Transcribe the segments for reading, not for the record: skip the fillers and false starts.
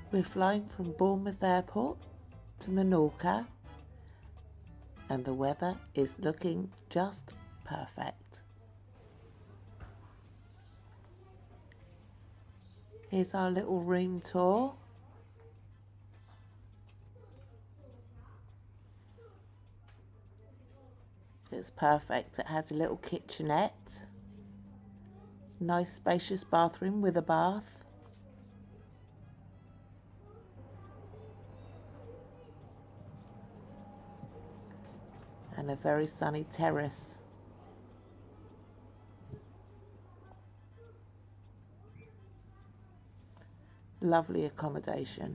We're flying from Bournemouth Airport to Menorca, and the weather is looking just perfect. Here's our little room tour. It's perfect. It has a little kitchenette, nice spacious bathroom with a bath, and a very sunny terrace. Lovely accommodation.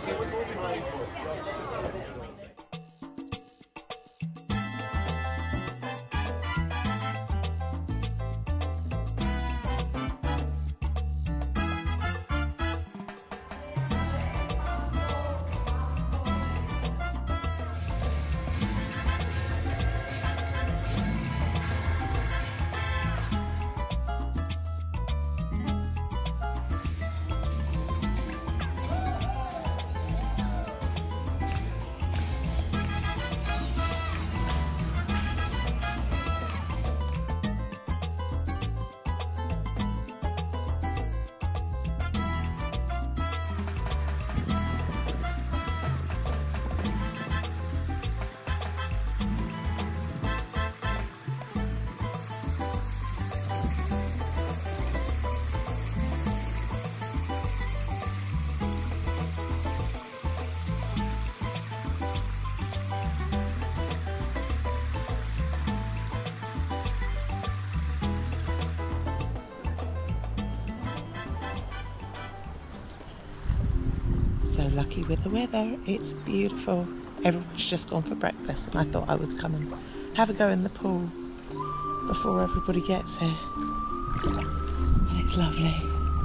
So lucky with the weather, it's beautiful. Everyone's just gone for breakfast and I thought I would come and have a go in the pool before everybody gets here. And it's lovely.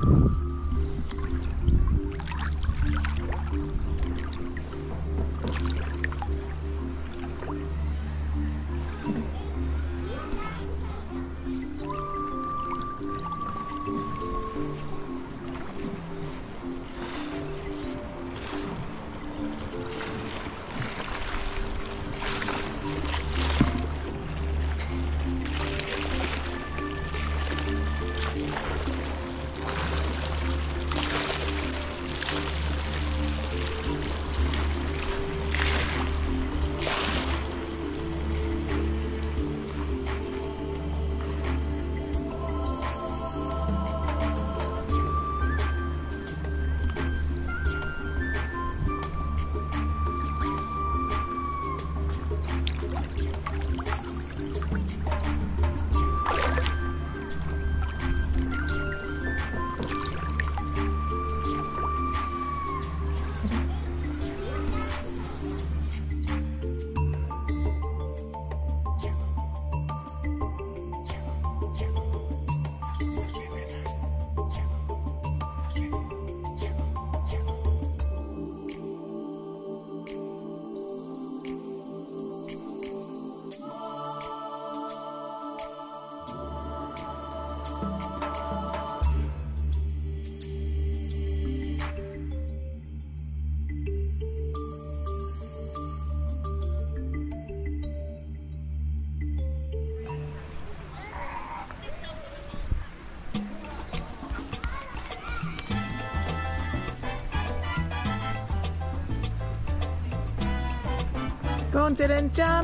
Go on, Dylan, jump.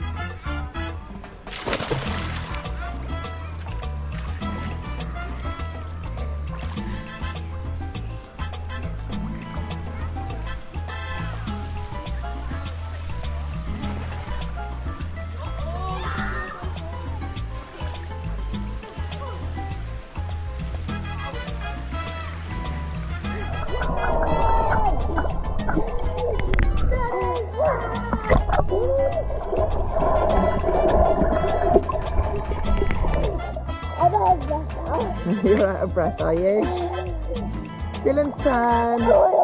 You're out of breath, are you? Dylan's turn.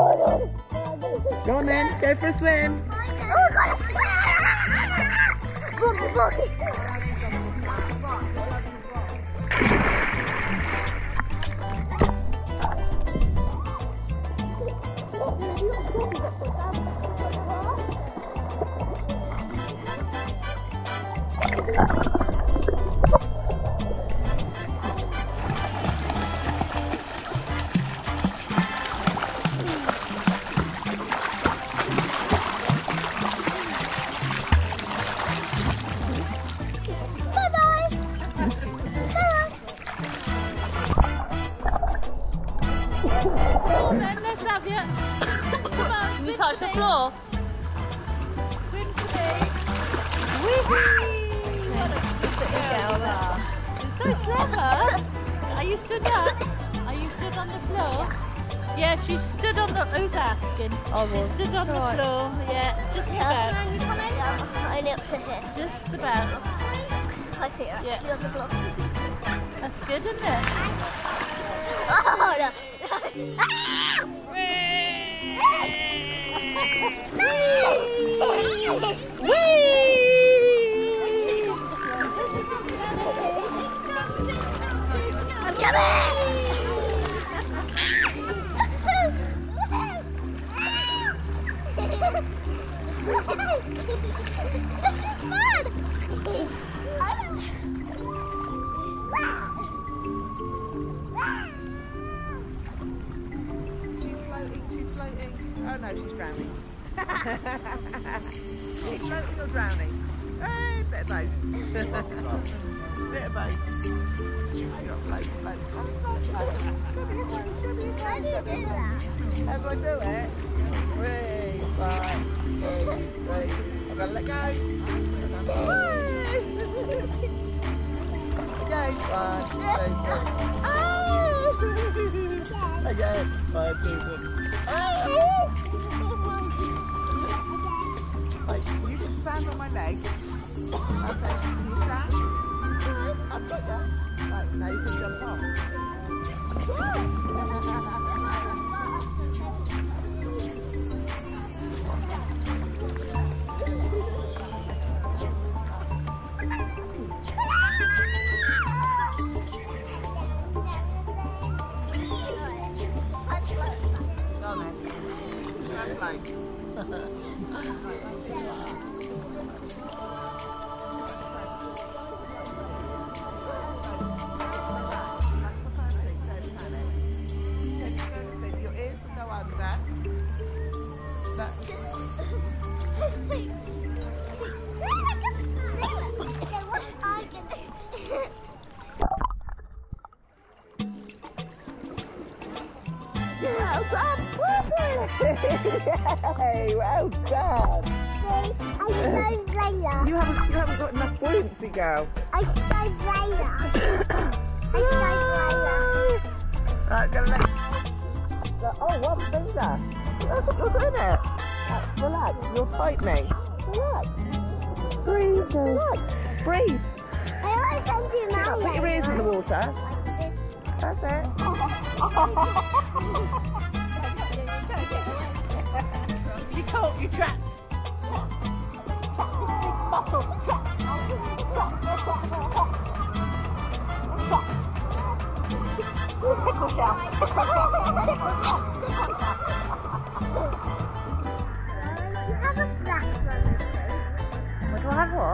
Go on then, go for a swim. Can you touch the floor? Swim to me. Whee! What a pretty girl there. You're so clever. Are you stood up? Are you stood on the floor? Yeah, she stood on the. Who's asking? Oh, She stood on the floor. Yeah, just about. And you come in? Yeah, only up to here. Just about. 5 feet actually Yeah. on the floor. That's good, isn't it? Oh no! I'm coming! This is fun! She's floating, she's floating. Oh no, she's drowning. She's floating or drowning? Hey, bit of both. Bit of both. You've got float, float, float, float, float. How do you do that? How do I do it? 3, 5, 2, 3. I'm gonna let go. Again, 1, 2, 3. Oh! Again, 1, 2, 3. Oh! Right, you should stand on my legs. I'll take you. Can you stand? I've got you. Right, now you can jump off. Your ears will go under. Well done, Yay, well done. You haven't got enough buoyancy, girl. Right, gonna let. Oh, one finger. Look, you're doing it. Relax. You're tightening. Relax. Breathe. Relax. Breathe. Put your ears in the water. That's it. You can't. You're trapped. Muscle trapped. Tickle shell. What do I have? What?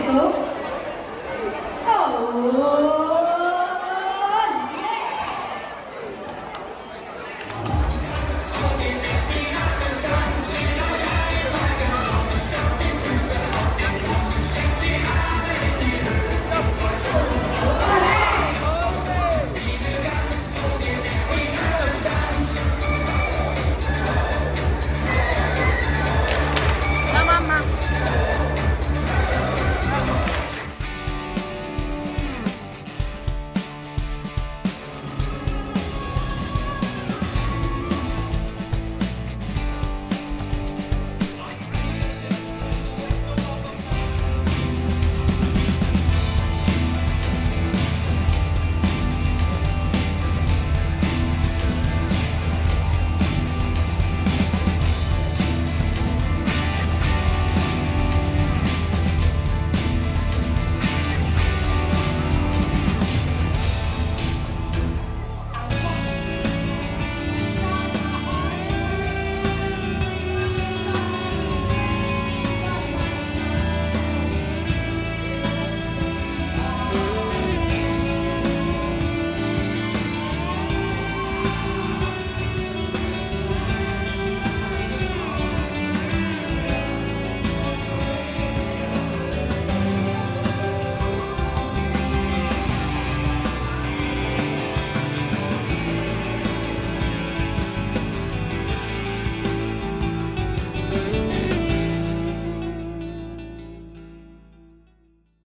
go. Oh.